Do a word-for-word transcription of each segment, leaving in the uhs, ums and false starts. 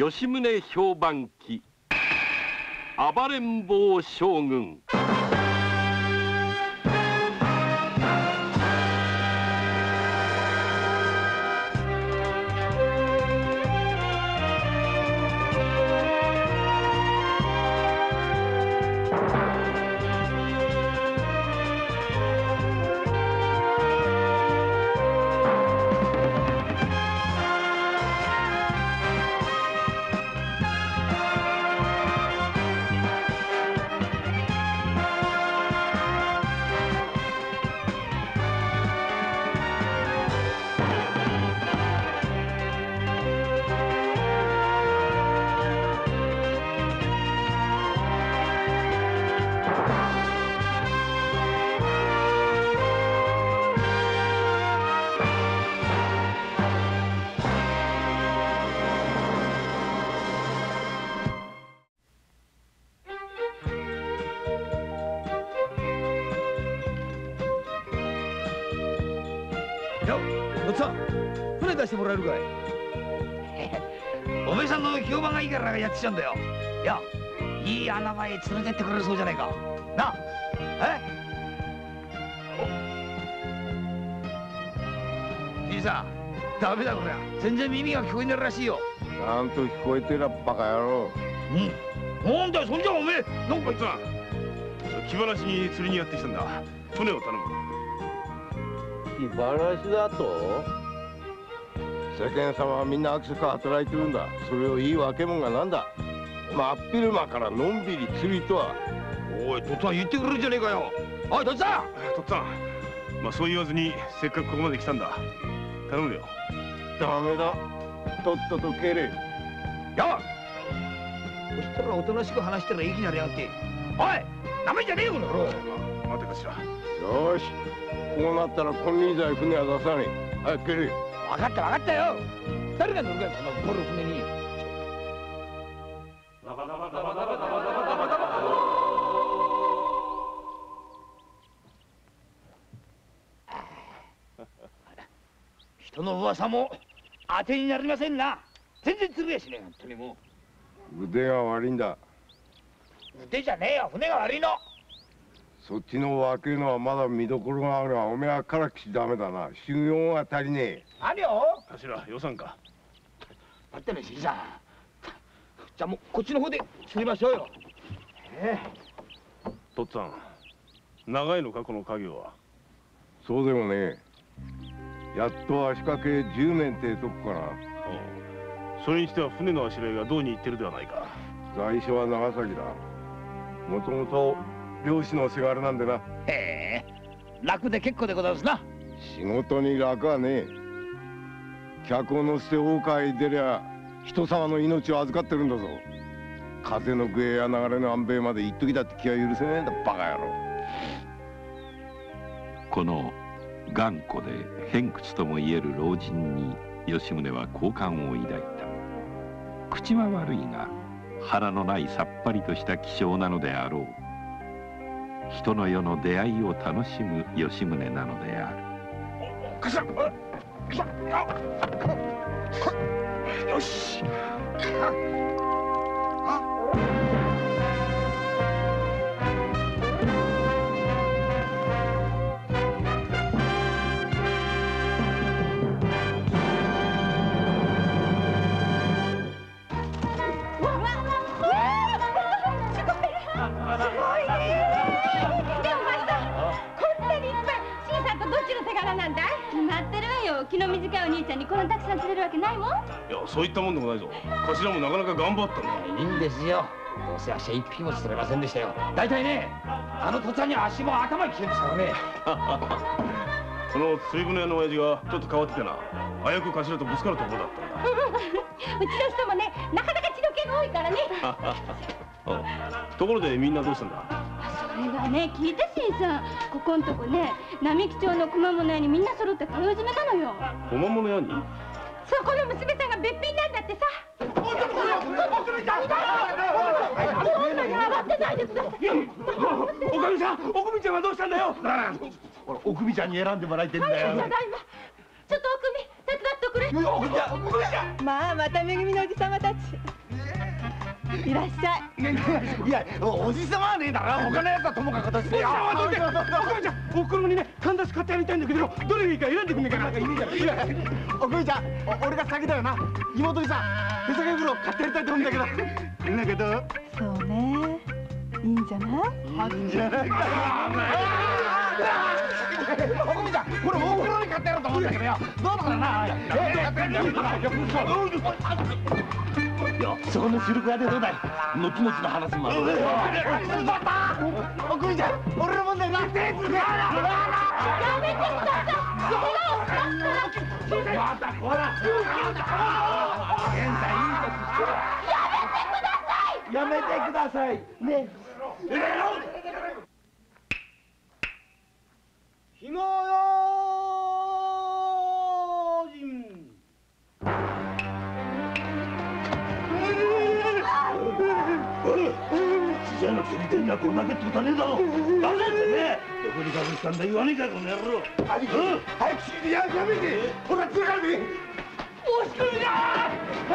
吉宗評判記暴れん坊将軍。 してもらえるかい。おめさんの評判がいいからやってきたんだよ。いや、いい穴場へ連れてってくれるそうじゃないか。なあ、え？じいさん、ダメだこりゃ。全然耳が聞こえねえらしいよ。 ちゃんと聞こえてらバカ野郎。 うん。なんだよ、そんじゃおめえ。なんかさ、気晴らしに釣りにやってきたんだ。船を頼む。 気晴らしだと？世間様はみんなアクセク働いてるんだ。それをいいわけもんがなんだ。真っ昼間からのんびり釣りとは。 おい、とっつぁん言ってくれるじゃねえかよ。おい、とっつぁん。 とっつぁん、まあそう言わずにせっかくここまで来たんだ。頼むよ。 ダメだ。とっとと蹴れ。 やあ、そしたらおとなしく話したらいい気になりやがって。おい、ダメじゃねえよこの野郎。 待てかしら。 よし、こうなったら金輪際船は出さねえ。早く蹴れ。 分かった分かったよ。誰が乗るかよ、そのゴルフ船に。人の噂も当てになりませんな。全然釣れやしねえ、本当にもう。腕が悪いんだ。 腕じゃねえよ、船が悪いの。 そっちの若いのはまだ見どころがあるが、おめえはからきしダメだな。修行が足りねえ。 何よ。 頭、予算か。 だってね、じいさん。じゃあもうこっちの方で釣りましょうよ。ええ。とっつぁん、長いのかこの家業は。 そうでもねえ。やっと足掛けじゅうねんってとこかな。 それにしては船のあしらいがどうにいってるではないか。 在所は長崎だ。もともと漁師のせがれなんでな。 へえ、楽で結構でございますな。 仕事に楽はねえ。客を乗せて大川へ出りゃ人様の命を預かってるんだぞ。風の具合や流れの安兵衛まで一時だって気は許せねえんだ、バカ野郎。 この頑固で偏屈ともいえる老人に吉宗は好感を抱いた。口は悪いが腹のないさっぱりとした気性なのであろう。人の世の出会いを楽しむ吉宗なのである。 よし。 気の短いお兄ちゃんにこんなたくさん釣れるわけないもん。いや、そういったもんでもないぞ。頭もなかなか頑張ったんだ。 いいんですよ。どうせ足一匹も釣れませんでしたよ。大体ね、あのとっつぁんには足も頭にきてるんですからね。 この釣り船屋の親父がちょっと変わっててな、あやく頭とぶつかるところだったんだ。 うちの人もね、なかなか血の気が多いからね。 ところでみんなどうしたんだ。 それがね、聞いたしんさん、ここんとこね、並木町の小間物屋にみんな揃って通い詰めなのよ。 小間物屋に？ そこの娘さんがべっぴんなんだってさ。 おかみさん、おくみちゃんはどうしたんだよ。おくみちゃんに選んでもらいてんだよ。 ただいま。ちょっとおくみ、手伝っておくれ。 まあまためぐみのおじさまたちいらっしゃい。 いやおじさまはねえだろ。他のやつはともかくとして。いやお父ちゃんおふくろにねかんざし買ってやりたいんだけどどれがいいか選んでくんねえかなんかいねえじゃん。おふみちゃん俺が先だよな。妹にさ手提げ袋買ってやりたいと思うんだけどだけどそうねいいんじゃないいいんじゃないか。おふみちゃんこれおふくろに買ってやろうと思うんだけどよどうだからな。いやそこのシルク屋でどうだい。後々の話もある。おふみちゃん俺のもんだよな。やめてください。またほらやめてくださいね。ひご用心。じゃなくて見てんだこんだけってことはねえだろ。出せってね。どこに隠したんだ言わねえかこの野郎。早くしややめて。ほらつかめ。おしくみだ。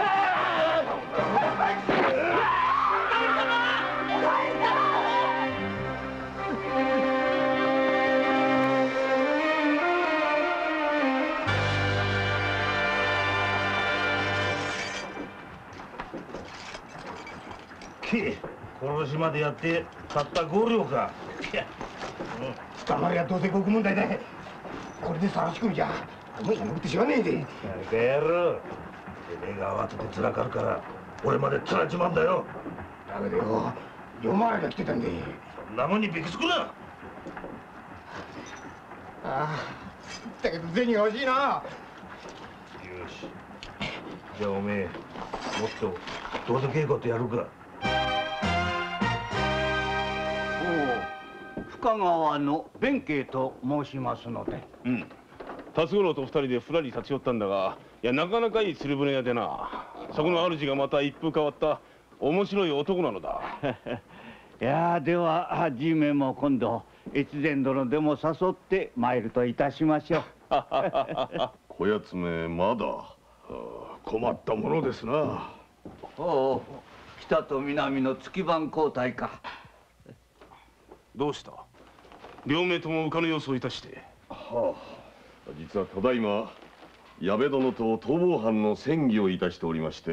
殺しまでやってたったご両か。いや捕まりはどうせごく問題だ。これでさらし込みじゃお前が伸びてしまわねえで。バカ野郎てめえが慌ててつらかるから俺までつらちまんだよ。だけどよ夜回りが来てたんでそんなもんにびきつくな。ああだけど銭が欲しいな。よしじゃあおめえもっとどうで稽古ってやるか。深川の弁慶と申しますので。 うん。辰五郎と二人でふらり立ち寄ったんだが、いやなかなかいい釣り船屋でな。そこの主がまた一風変わった面白い男なのだ。 いやではじめも今度越前殿でも誘って参るといたしましょう。 こやつめまだ困ったものですな。 おお北と南の月番交代か。 どうした。両名とも浮かぬ様子をいたして。 はあ、実はただいま矢部殿と逃亡犯の戦議をいたしておりまして。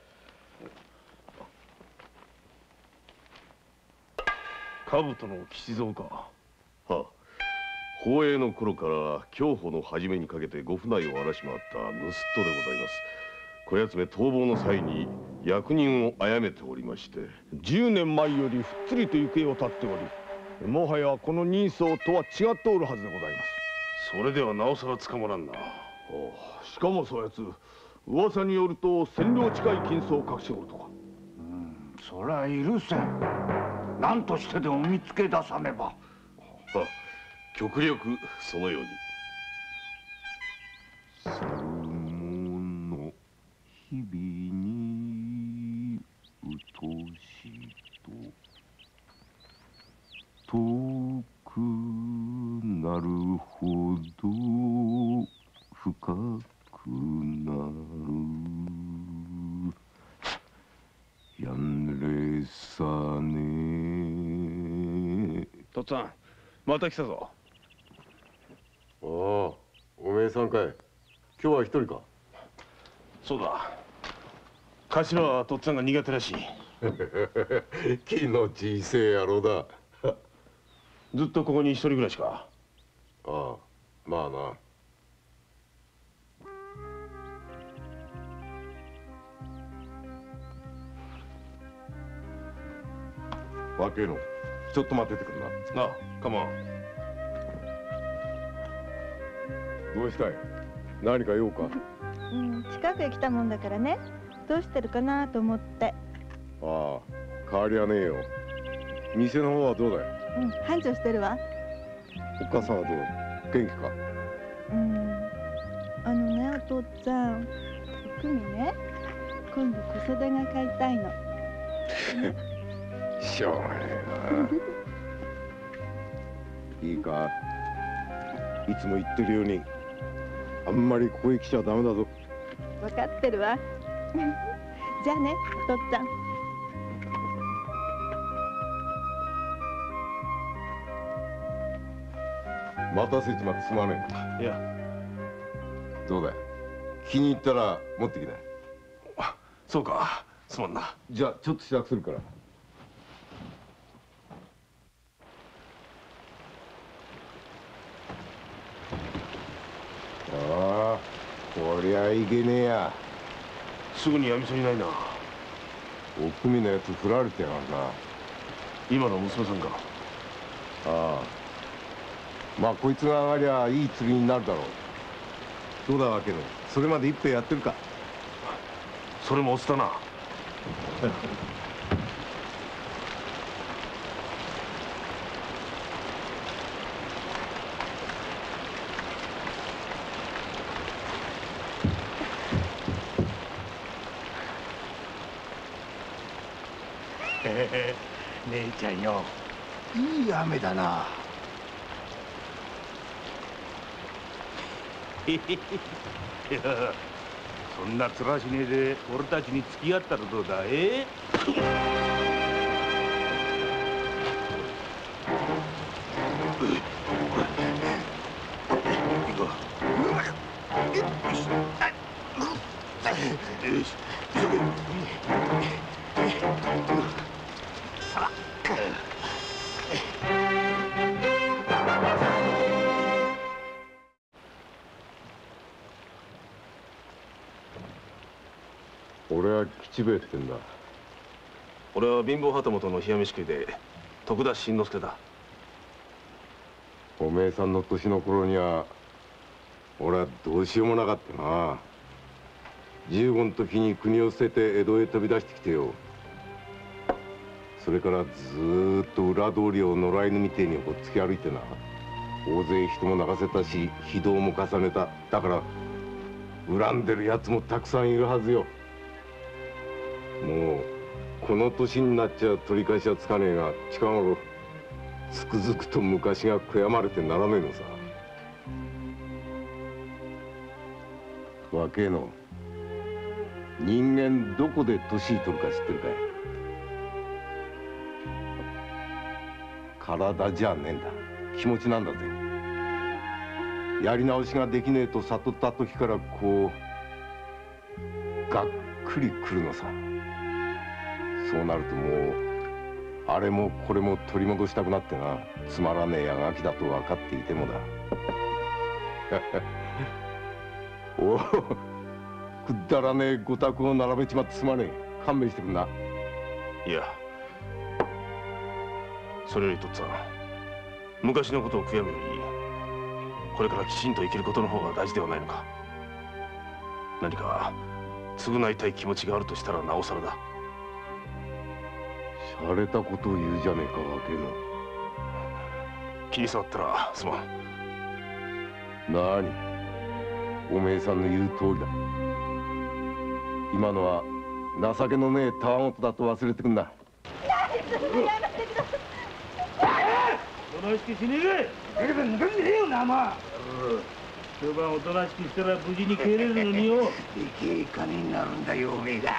兜の吉蔵か。 はあ、宝永の頃から享保の初めにかけて御船井を荒らし回った盗人でございます。こやつめ逃亡の際に役人を殺めておりまして。 十年前よりふっつりと行方を絶っており、もはやこの人相とは違っておるはずでございます。 それではなおさら捕まらんな。 しかもそやつ噂によると千両近い金子を隠しておるとか。 うん、そりゃ許せん。何としてでも見つけ出さねば。 はあ、極力そのように。 去るもの日々にうとしと遠くなるほど深くなるやんれさね。 とっつぁんまた来たぞ。 ああおめえさんかい。今日は一人か。 そうだ。頭はとっつぁんが苦手らしい。 気の小せえ野郎だ。 ずっとここに一人暮らしか。 ああまあな。若えのちょっと待っててくれな。 ああかまん。 どうしたい。何か用か。 うん、近くへ来たもんだからねどうしてるかなと思って。 ああ変わりはねえよ。店の方はどうだい。 うん繁盛してるわ。 お母さんはどう元気か。 うんあのねお父っつぁんおくみね今度小袖が買いたいの。 しょうがねえな。いいかいつも言ってるようにあんまりここへ来ちゃダメだぞ。 分かってるわ。じゃあね、お父っつぁん。 待たせちまってすまねいや、 え。どうだい、気に入ったら持ってきな。 そうか、すまんな。 じゃあちょっと支度するから。ああ、こりゃいけねえや。 すぐにやみそうにないな。 おくみのやつ振られてやがるな。 今の娘さんか。 ああ、まあこいつが上がりゃいい釣りになるだろう。どうだわけの、それまで一杯やってるか。 それもおつだな。 姉ちゃんよ、いい雨だな。いや、そんなつらしねえで俺たちに付き合ったらどうだ。えよし、急げ。 俺は吉兵衛ってんだ。 俺は貧乏旗本の冷や飯食いで徳田新之助だ。 おめえさんの年の頃には俺はどうしようもなかったな。じゅうごの時に国を捨てて江戸へ飛び出してきてよ。それからずーっと裏通りを野良犬みてえにほっつき歩いてな。大勢人も泣かせたし非道も重ねた。だから恨んでるやつもたくさんいるはずよ。もうこの年になっちゃ取り返しはつかねえが、近頃つくづくと昔が悔やまれてならねえのさ。若えの、人間どこで年取るか知ってるかい？体じゃねえんだ、気持ちなんだぜ。やり直しができねえと悟った時からこうがっくりくるのさ。そうなるともうあれもこれも取り戻したくなってな。つまらねえあがきだと分かっていてもだ。おお、くだらねえご託を並べちまってすまねえ。勘弁してくんな。 いや、それよりとっつぁん、昔のことを悔やむよりこれからきちんと生きることの方が大事ではないのか。何か償いたい気持ちがあるとしたらなおさらだ。 洒落たことを言うじゃねえか、若えの。 気に障ったらすまん。 なに、おめえさんの言う通りだ。今のは情けのねえたわごとだと忘れてくんな。 おとなしくしねえかい。だけど抜かんでねえよな、まあ。一晩おとなしくしたら無事に帰れるのによ。でけえ金になるんだよ、おめえが。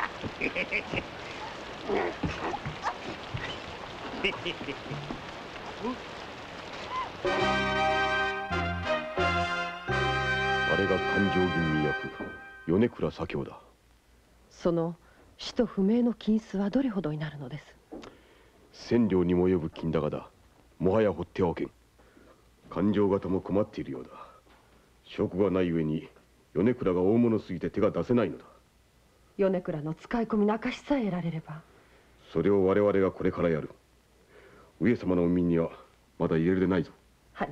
あれが勘定吟味役米倉左京だ。 その使途不明の金子はどれほどになるのです？ 千両にも及ぶ金高だ。もはや放ってはおけん。勘定方も困っているようだ。職がない上に米倉が大物すぎて手が出せないのだ。 米倉の使い込みの証しさえ得られれば。 それを我々がこれからやる。上様のお耳にはまだ入れるでないぞ。 はい。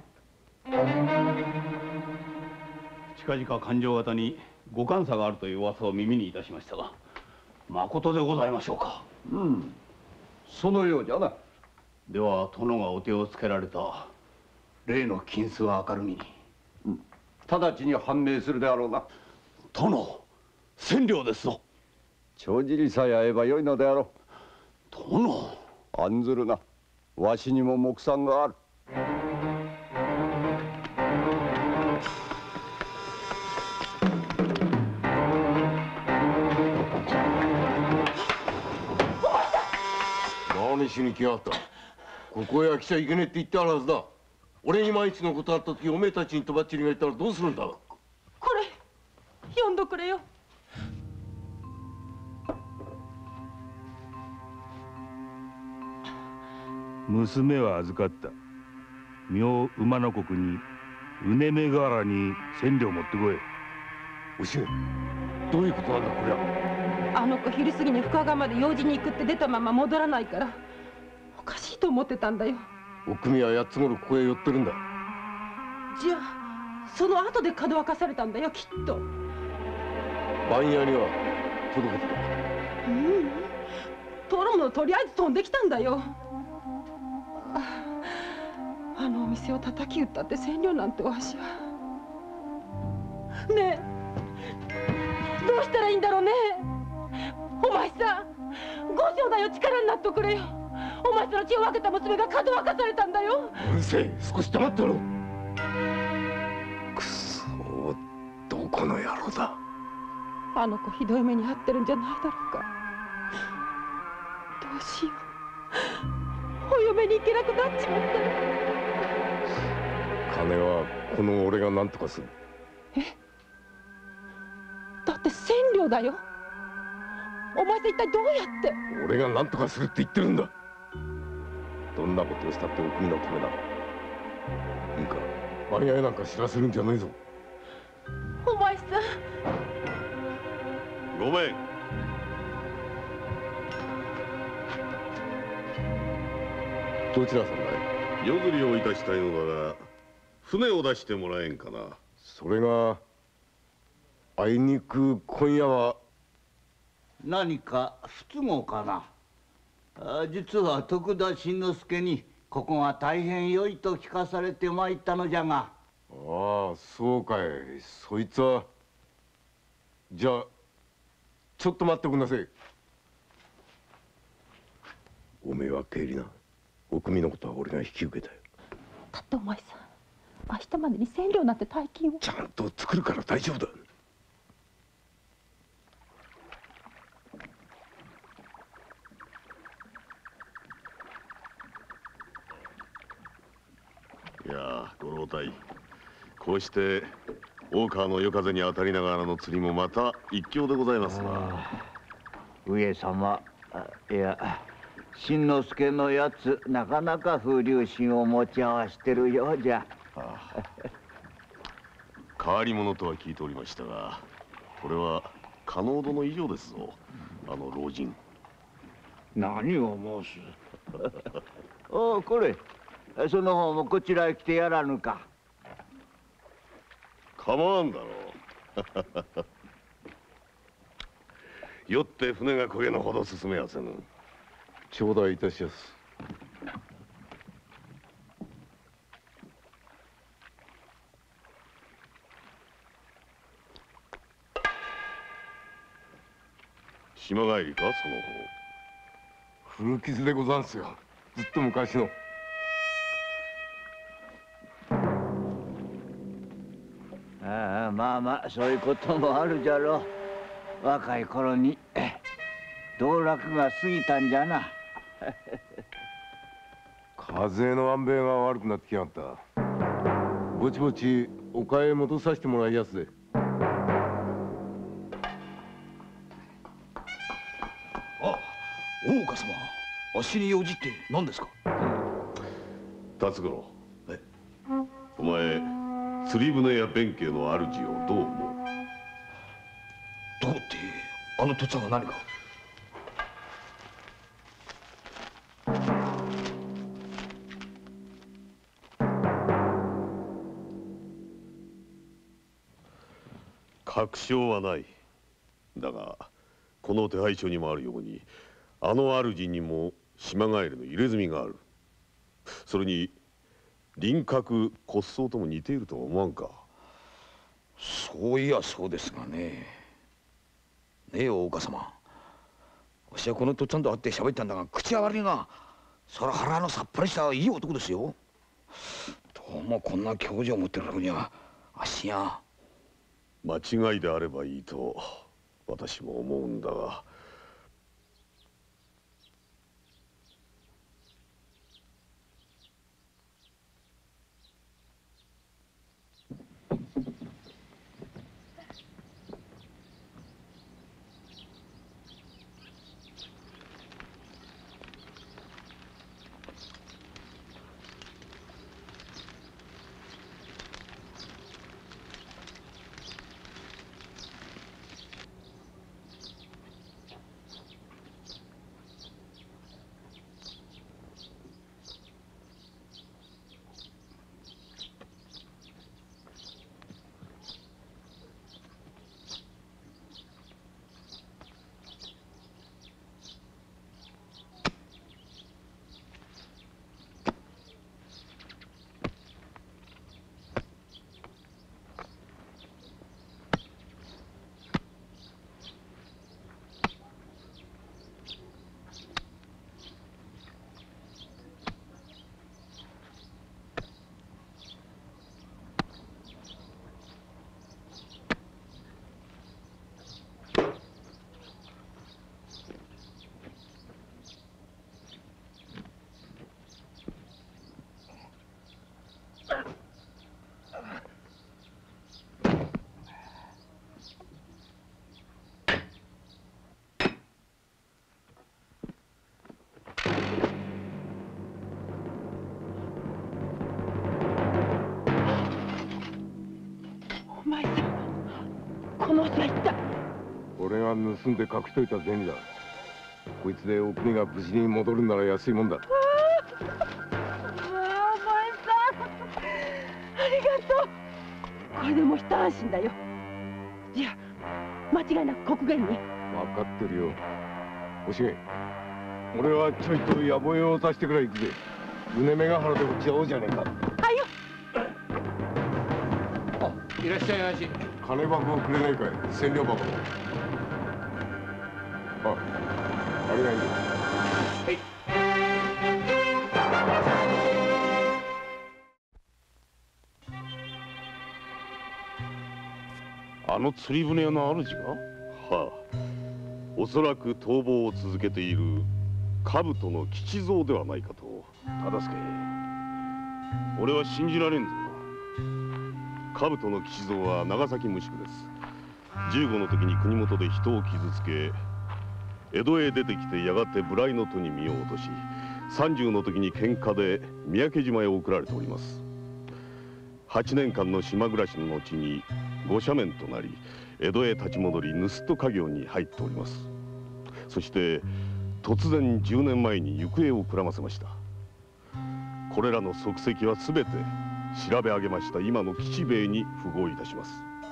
近々勘定方にご監査があるという噂を耳にいたしましたが、まことでございましょうか？ うん、そのようじゃな。 では殿がお手をつけられた例の金子は明るみに、 うん、直ちに判明するであろうな。 殿、千両ですぞ。 帳尻さえ合えばよいのであろう。 殿、 案ずるな。わしにも目算がある。 真似しに来やがった。ここへは来ちゃいけねえって言ってあるはずだ。俺に万一のことあった時おめえたちにとばっちりがいたらどうするんだ。 これ読んどくれよ。 娘は預かった。明馬の国にうねめ河原に千両持ってこい。 おしゅう、どういうことなんだこりゃ。 あの子昼過ぎに深川まで用事に行くって出たまま戻らないからおかしいと思ってたんだよ。 おくみはやっつごろここへ寄ってるんだ。 じゃあその後でかどわかされたんだよきっと。 番屋には届けてた。 ううん取るものとりあえず飛んできたんだよ。あ, あのお店を叩き打ったって千両なんてわしは。ねえどうしたらいいんだろうね。お前さん五条だよ、力になっとくれよ。お前さんの血を分けた娘がかどわかされたんだよ。 うるせえ、少し黙ってろ。くそー、どこの野郎だ。 あの子ひどい目に遭ってるんじゃないだろうか。どうしよう、お嫁に行けなくなっちまった。 金はこの俺が何とかする。 え、だって千両だよ。お前さん一体どうやって。 俺が何とかするって言ってるんだ。どんなことをしたってお国のためだ。いいか、番屋へなんか知らせるんじゃねえぞ。 お前さんごめん。 どちらさんだい。 夜釣りをいたしたいのだが船を出してもらえんかな。 それがあいにく今夜は。 何か不都合かな。あ実は徳田新之助にここが大変良いと聞かされて参ったのじゃが。 ああ、そうかい。そいつはじゃあちょっと待っておくんなさい。おめえは帰りな。おくみのことは俺が引き受けたよ。 だってお前さん明日までに千両なんて大金を。 ちゃんと作るから大丈夫だ。 いやご老体、こうして大川の夜風に当たりながらの釣りもまた一興でございますな。 上様、いや新之助のやつなかなか風流心を持ち合わしてるようじゃ。 変わり者とは聞いておりましたが、これは加納殿以上ですぞ、あの老人。 何を申す。おうこれその方もこちらへ来てやらぬか。 構わんだろう。よって船が焦げのほど進めやせぬ。 頂戴いたしやす。 島帰りかその方。古傷でござんすよ。ずっと昔の。 ああ、まあまあそういうこともあるじゃろう。若い頃に道楽が過ぎたんじゃな。 風の安兵衛が悪くなってきやがった。ぼちぼち丘へ戻させてもらいやすぜ。 あ、大岡様、あっしに用事って何ですか。 辰五郎、お前釣り船や弁慶の主をどう思う。 どうってあのとっつぁんが何か。 確証はない。だがこの手配書にもあるようにあの主にも島帰りの入れ墨がある。それに輪郭骨相とも似ているとは思わんか。 そういやそうですがね。ねえ大岡様、わしはこのとっつぁんと会って喋ったんだが口は悪いがそら腹のさっぱりしたいい男ですよ。どうもこんな教授を持ってるのにはあっしや。 間違いであればいいと私も思うんだが。 絶対。 俺が盗んで隠しといた銭だ。こいつでお国が無事に戻るなら安いもんだ。 まあ、お前さん、ありがとう。これでもう一安心だよ。じゃあ間違いなく国元に。 分かってるよ。おしげ、俺はちょいと野暮用をさせてくらい行くぜ。宗目ヶ原で落ち合おうじゃねえか。 はいよ。 あ、いらっしゃいまし。 金箱をくれないかい。千両箱。あ、あれがいいよ。 はい。 あの釣り船屋の主が？ はあ、おそらく逃亡を続けている兜の吉蔵ではないかと。 忠相、俺は信じられんぞ。 兜の吉蔵は長崎無宿です。じゅうごの時に国元で人を傷つけ、江戸へ出てきてやがて無頼の戸に身を落とし、さんじゅうの時に喧嘩で三宅島へ送られております。はちねんかんの島暮らしの後に御赦免となり、江戸へ立ち戻り盗人家業に入っております。そして突然じゅうねんまえに行方をくらませました。これらの足跡はすべて調べ上げました今の吉兵衛に符合いたします。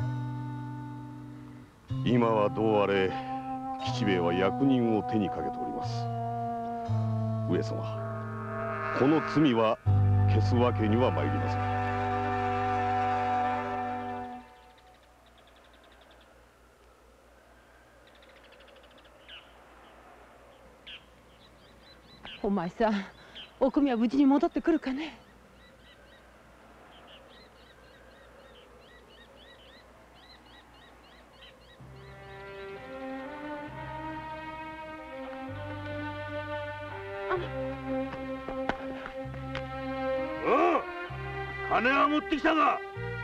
今はどうあれ吉兵衛は役人を手にかけております。上様、この罪は消すわけには参りません。 お前さん、おくみは無事に戻ってくるかね。 おう、金は持ってきたか？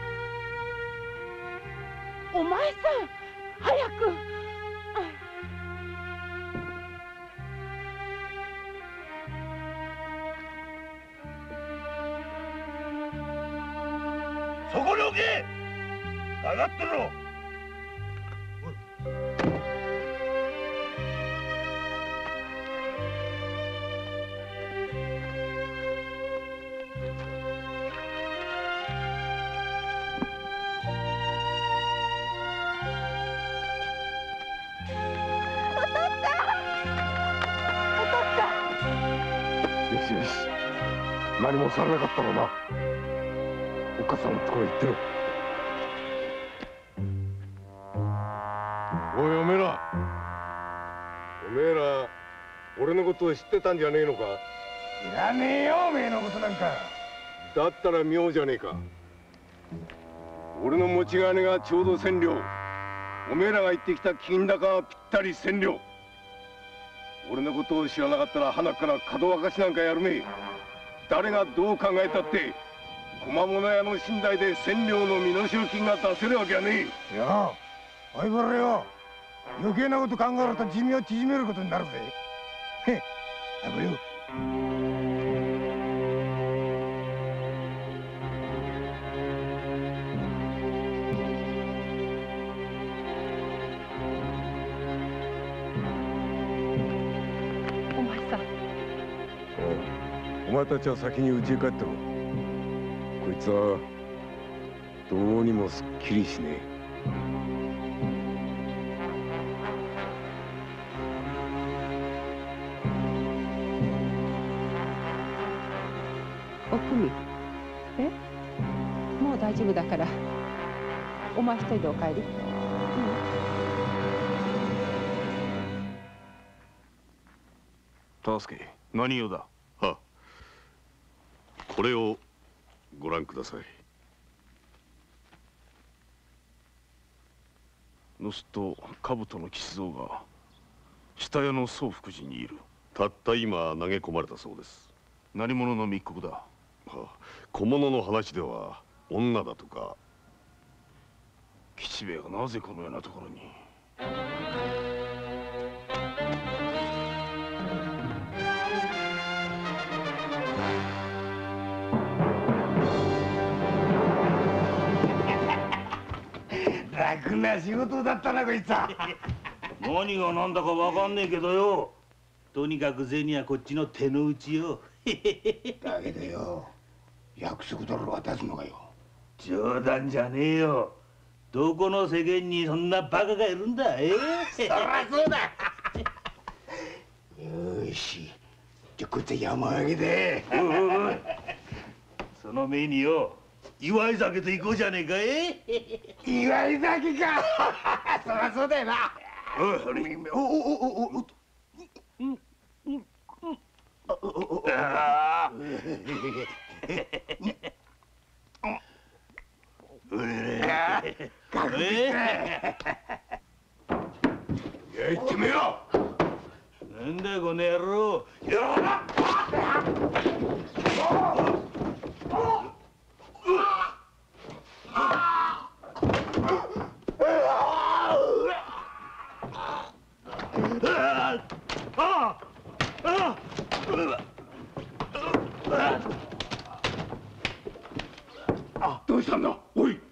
お前さん、早く。 そこに置け。下がってろ。 よしよし、何もされなかったろうな。おっかさんのところへ行ってろ。おい、おめえらおめえら俺のことを知ってたんじゃねえのか？ いらねえよ、おめえのことなんか。 だったら妙じゃねえか。俺の持ち金がちょうど千両、おめえらが言ってきた金高はぴったり千両。俺のことを知らなかったら鼻から門沸かしなんかやるめえ。誰がどう考えたって小間物屋の寝台で千両の身代金が出せるわけはねえ。 いや、おいこれよ、余計なこと考えると寿命を縮めることになるぜ。へっ、あぶよ。 お前さん。 お前たちは先に家へ帰ってろ。こいつはどうにもすっきりしねえ。 おくみ、え、もう大丈夫だからお前一人でお帰り。 忠相、何用だ？ はあ、これをご覧ください。 盗人兜の吉蔵が下屋の宗福寺にいる。 たった今投げ込まれたそうです。 何者の密告だ？ はあ、小物の話では女だとか。 吉兵衛がなぜこのようなところに？ 落楽な仕事だったなこいつは。 何が何だかわかんねえけどよ、とにかく銭はこっちの手の内よ。 だけどよ、約束どろ渡すのかよ。 冗談じゃねえよ。どこの世間にそんなバカがいるんだ。えそりゃそうだ。よし、じゃこいつは山上げで。 おいおいおい、その目によ、祝い酒と行こうじゃねえか。え祝い酒か。そりゃそうだよな。おい、おおおおお。ああ。行ってみよう。なんだこの野郎。 どうしたんだ。おい。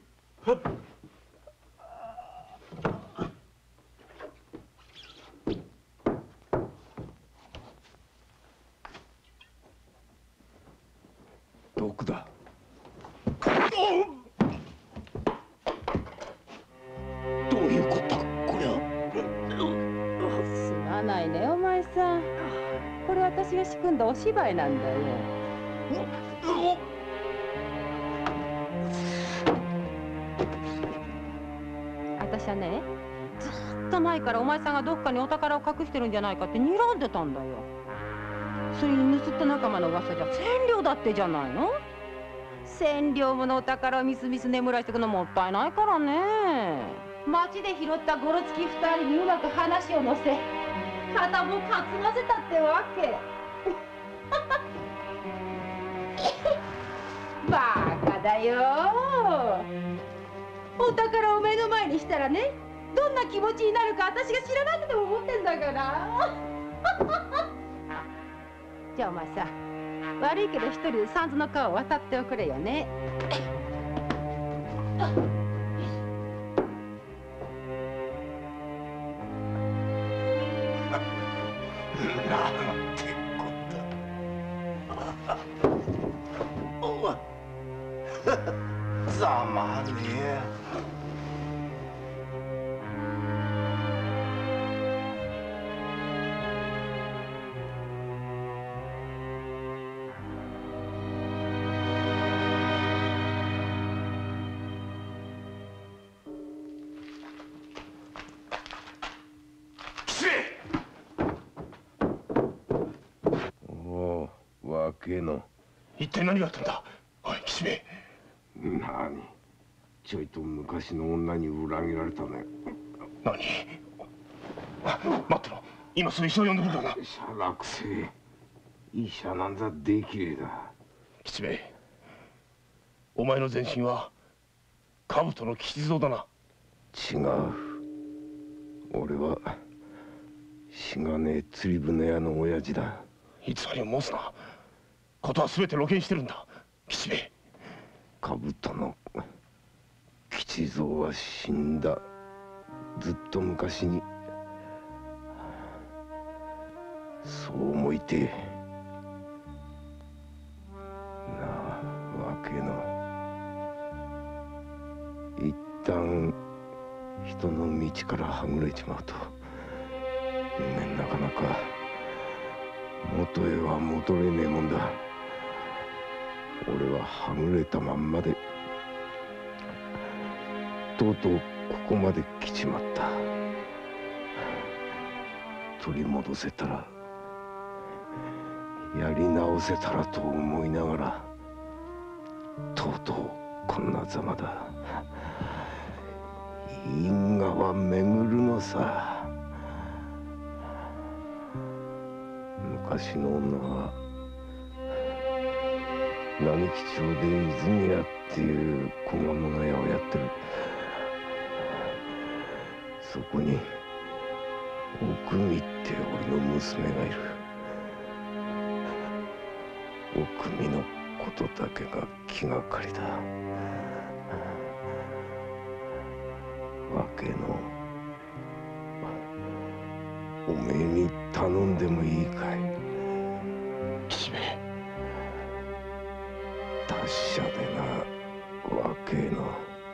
毒だ。 どういうことこれは。 すまないねお前さん。これ私が仕組んだお芝居なんだよ。私はね、ずっと前からお前さんがどっかにお宝を隠してるんじゃないかって睨んでたんだよ。それに盗った仲間の噂じゃ千両だってじゃないの。千両ものお宝をみすみす眠らしてくのもったいないからね。町で拾ったゴロつき二人にうまく話を乗せ、片も担がせたってわけ。バカだよ。お宝を目の前にしたらね、どんな気持ちになるか私が知らなくても思ってんだから。じゃあお前さ、悪いけど一人で三途の川を渡っておくれよね。 なんてこと。お前。ざまねえ。 の一体何があったんだ。おい岸辺。 何ちょいと昔の女に裏切られたね。 何。待ってろ、今すぐ医者を呼んでくるからな。 しゃらくせえ。医者なんざできれいだ。 岸辺、お前の全身は兜の吉蔵だな。 違う。俺はしがねえ釣り船屋の親父だ。 偽りを申すな。ことは全て露見してるんだ岸辺。 兜の吉蔵は死んだ。ずっと昔に。そう思いてえ。なあわけの一旦人の道からはぐれちまうとね、なかなか元へは戻れねえもんだ。俺ははぐれたまんまでとうとうここまで来ちまった。取り戻せたらやり直せたらと思いながらとうとうこんなざまだ。因果は巡るのさ。昔の女は並木町で泉屋っていう小物屋をやってる。そこにおくみって俺の娘がいる。おくみのことだけが気がかりだ。わけの。おめえに頼んでもいいかい。 吉兵衛、 達者でな、若えの。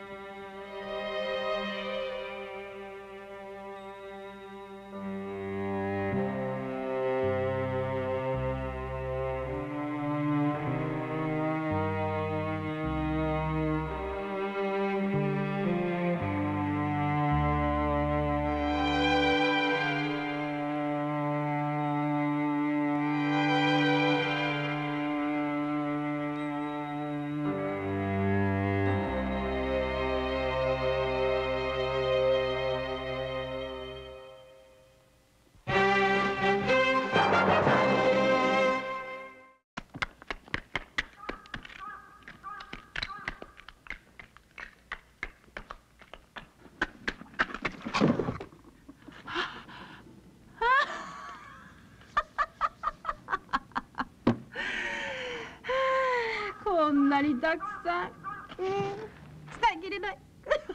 こんなにたくさん、うん、使い切れない。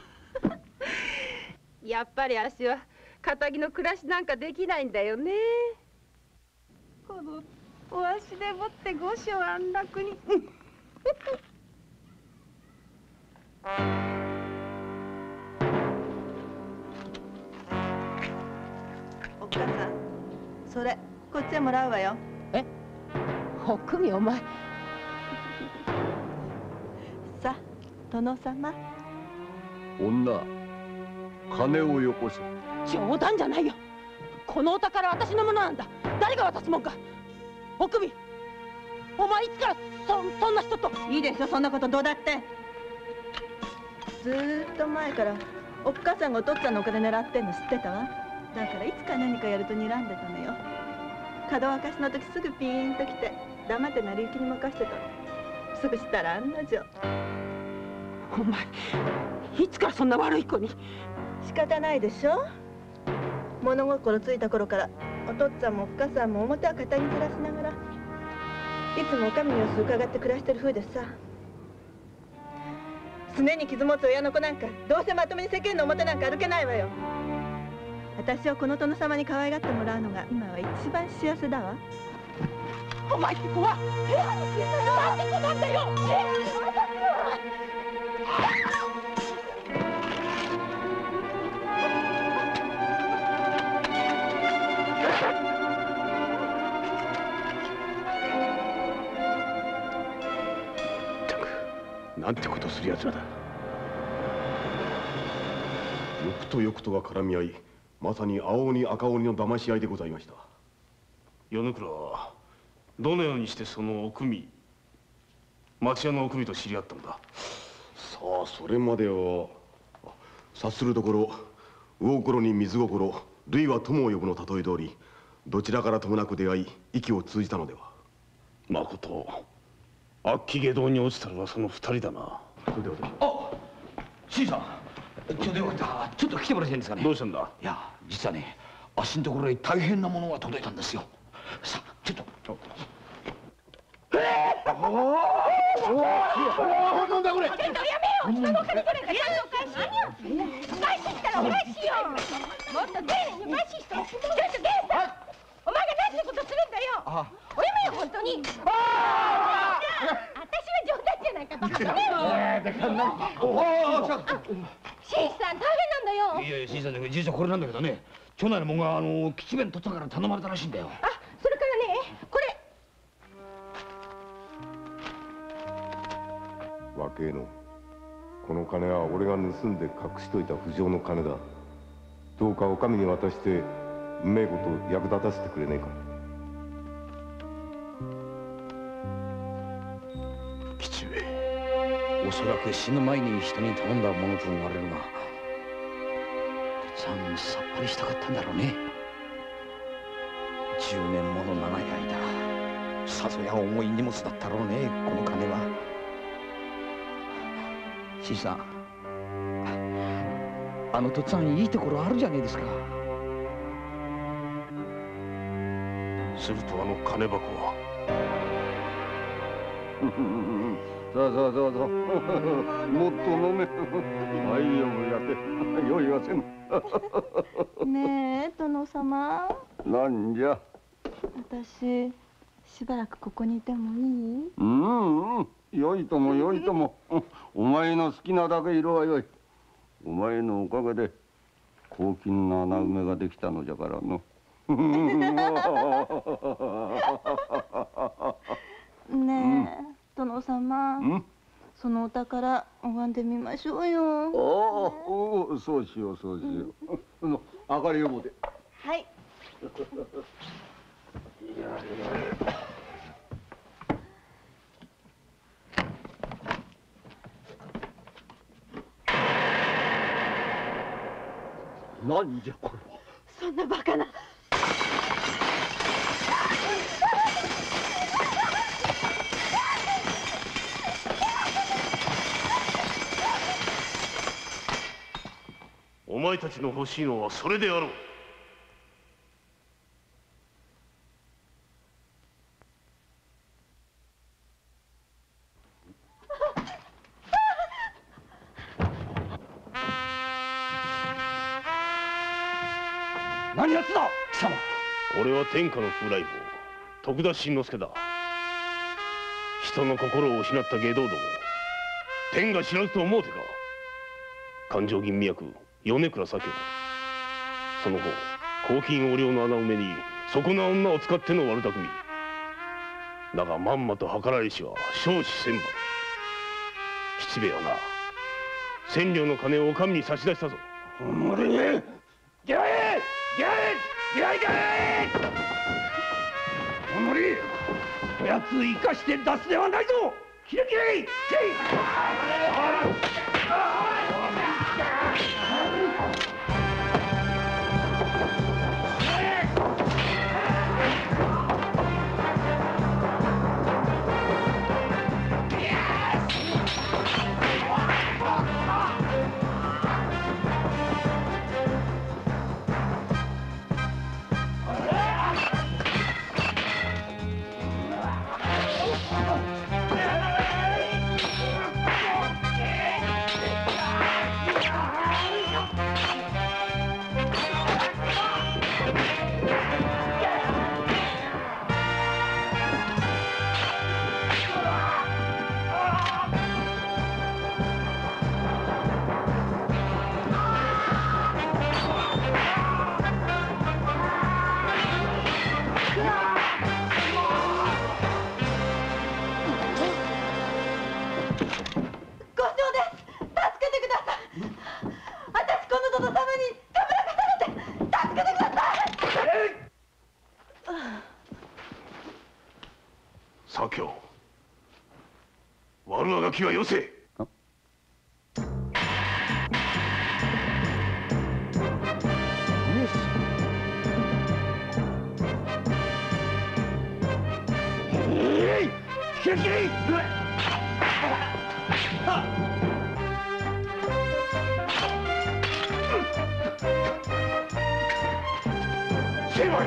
やっぱり私は堅気の暮らしなんかできないんだよね。このお足でもって五所安楽に。 お母さん、それこっちへもらうわよ。 え、おくみお前。 さあ、殿様。 女、金をよこせ。 冗談じゃないよ。このお宝は私のものなんだ。誰が渡すもんか。おくみ、お前いつからそそんな人と。 いいでしょ、そんなことどうだって。ずーっと前からおっかさんがお父っつぁんのお金狙ってんの知ってたわ。だからいつか何かやると睨んでたのよ。門沸かしの時すぐピーンと来て黙って成り行きに任してたの。すぐしたら案の定。 お前いつからそんな悪い子に。 仕方ないでしょ。物心ついた頃からお父っつぁんもおっかさんも表は堅気ずらしながらいつもお上の様子を伺って暮らしてる風でさ。すねに傷持つ親の子なんかどうせまともに世間の表なんか歩けないわよ。私はこの殿様に可愛がってもらうのが今は一番幸せだわ。 お前って子は部屋に消えたよ。なんて子なんだよ。 なんてことする奴らだ。欲と欲とが絡み合い、まさに青鬼赤鬼の騙し合いでございました。 米倉はどのようにしてそのおくみ、町屋のおくみと知り合ったんだ。 さあ、それまでは察するところ魚心に水心、類は友を呼ぶの例え通り、どちらからともなく出会い息を通じたのでは。 まこと、悪鬼下道に落ちたのはその二人だな。 それで私あ、新さん、ちょうどよかった。ちょっと来てもらえないんですかね。 どうしたんだ。 いや、実はね、足のところに大変なものが届いたんですよ。さあ、ちょっと。えー、おお、おお、なんだこれ。 やめよう。人のお金取れた。やお返し。何を。返してきたらお返しよ。もっと丁寧に返しして。ちょっとゲンさん。お前が何てことするんだよ。おやめよ本当に。ああ。私は冗談じゃないかと。新さん大変なんだよ。 いやいや、新さん、実はこれなんだけどね。町内のもんがあの吉兵衛のとっつぁんから頼まれたらしいんだよ。 あ、それからね、これ。 若えの、この金は俺が盗んで隠しといた不浄の金だ。どうかお上に渡してうめえこと役立たせてくれねえか。 吉兵衛、おそらく死ぬ前に人に頼んだものと思われるが、とっつぁんさっぱりしたかったんだろうね。じゅうねんもの長い間さぞや重い荷物だったろうね、この金は。新さん、あのとっつぁんいいところあるじゃねえですか。 するとあの金箱は。 そうそうそうそう。もっと飲め。大丈夫やて。酔いはせん。 ねえ殿様。 なんじゃ。 私しばらくここにいてもいい？ うんうん、よいともよいとも。お前の好きなだけいろはよい。お前のおかげで黄金の穴埋めができたのじゃからの。 ねえ、殿様。そのお宝拝んでみましょうよ。 おお、そうしようそうしよう。の明かりを持て。 はい。 なんじゃこれは。 そんなバカな。 お前たちの欲しいのはそれであろう。 何やつだ貴様。 俺は天下の風来坊徳田新之助だ。人の心を失った外道ども天が知らずと思うてか。勘定吟味役米倉左京、その後黄金横領の穴埋めにそこな女を使っての悪巧みだが、まんまと計らいしは少子千万。吉兵衛はな千両の金をお上に差し出したぞ。 おのれ、ギャエギャエギャエギャエおのれ、こやつ生かして出すではないぞ。キレキレキレ。 左京、悪あがきはよせ。 キレキレ。成敗。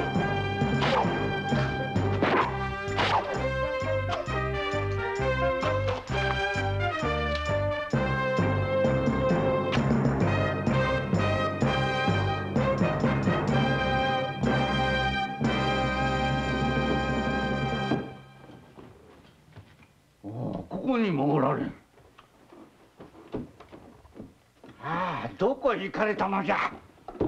ここにもおられん。ああ、どこへ行かれたのじゃ。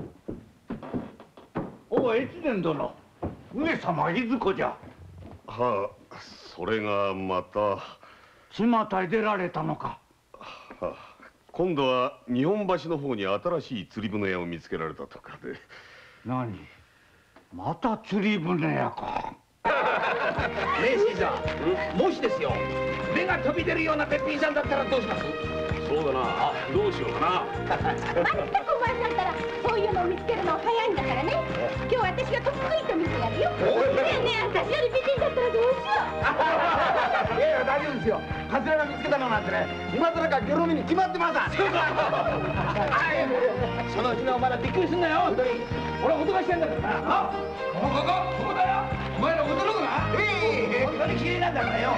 おい、越前殿、上様いずこじゃ。 はあ、それがまた。 巷へ出られたのか。 はあ、今度は日本橋の方に新しい釣り船屋を見つけられたとかで。 何、また釣り船屋か。 ねえ新さん、もしですよ、目が飛び出るようなべっぴんさんだったらどうします？ そうだな、どうしようかな。 まったくお前さんったらそういうのを見つけるの早いんだからね。今日私が得意と見せやるよ。ねえねえ、私より美人だったらどうしよう。 いやいや、大丈夫ですよ。カツラが見つけたのなんてね、今更かギョロミに決まってます。そのうちのお前らびっくりすんなよ。俺は脅かしてんだからな。ここここここだよ。お前ら驚くな。ええ、本当に綺麗なんだからよ。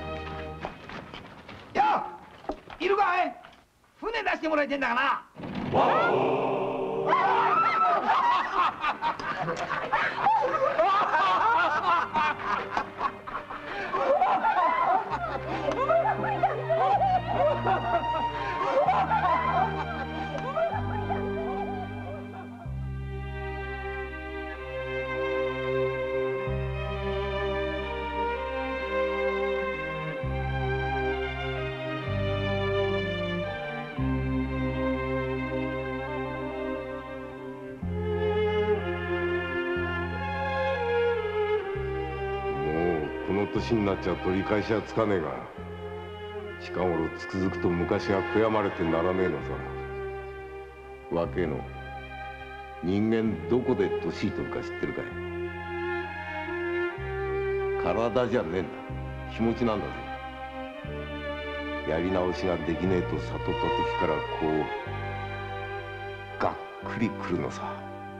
よ、いるかい？船出してもらいてんだからな。 年になっちゃ取り返しはつかねえが、近頃つくづくと昔が悔やまれてならねえのさ。若えの、人間どこで年いとるか知ってるかい？体じゃねえんだ、気持ちなんだぜ。やり直しができねえと悟った時からこうがっくりくるのさ。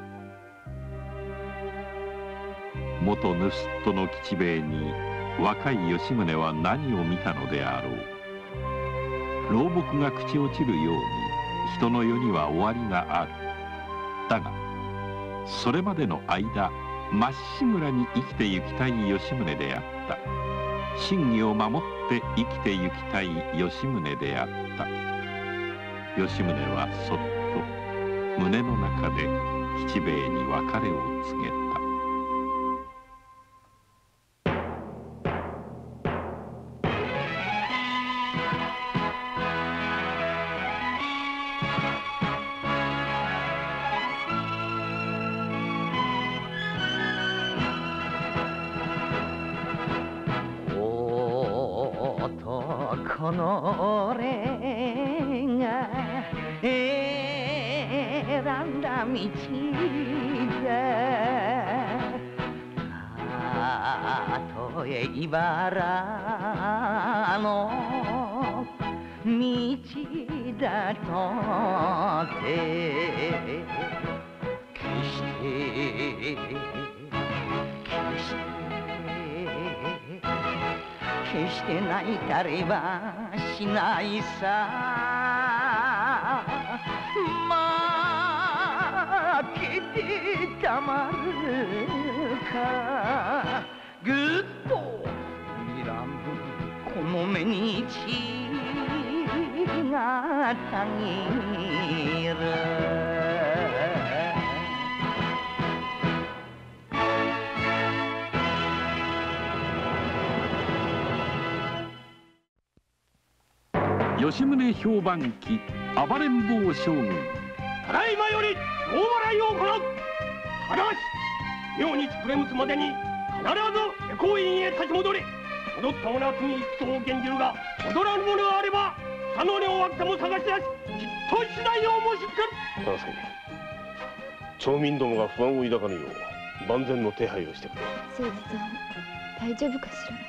元盗人の吉兵衛に若い吉宗は何を見たのであろう。老木が朽ち落ちるように人の世には終わりがある。だがそれまでの間まっしぐらに生きてゆきたい吉宗であった。真偽を守って生きてゆきたい吉宗であった。吉宗はそっと胸の中で吉兵衛に別れを告げた。 この俺が選んだ道だ。たとえ茨の道だとて決して決して決して泣いたりはしないさ。負けてたまるか。ぐっと睨むこの目に血がたぎる。 吉宗評判記暴れん坊将軍。 ただいまより大笑いを行う。ただし明日暮れむつまでに必ず下校院へ立ち戻れ。戻った者は罪一等を減じるが、戻らぬ者があれば佐野根を分けても探し出し、きっと次第を申し付ける。 忠相、町民どもが不安を抱かぬよう万全の手配をしてくれ。 誠実さん、大丈夫かしら。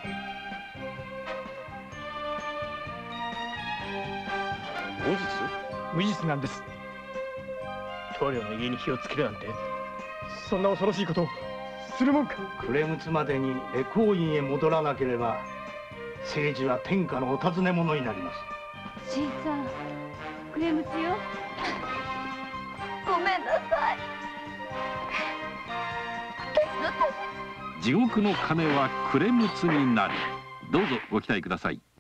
無実？無実なんです。棟梁の家に火をつけるなんて、そんな恐ろしいことをするもんか。暮れむつまでに回向院へ戻らなければ、政治は天下のお尋ね者になります。 新さん、暮れむつよ。ごめんなさい。私のため。 地獄の鐘は暮れむつになる。どうぞご期待ください。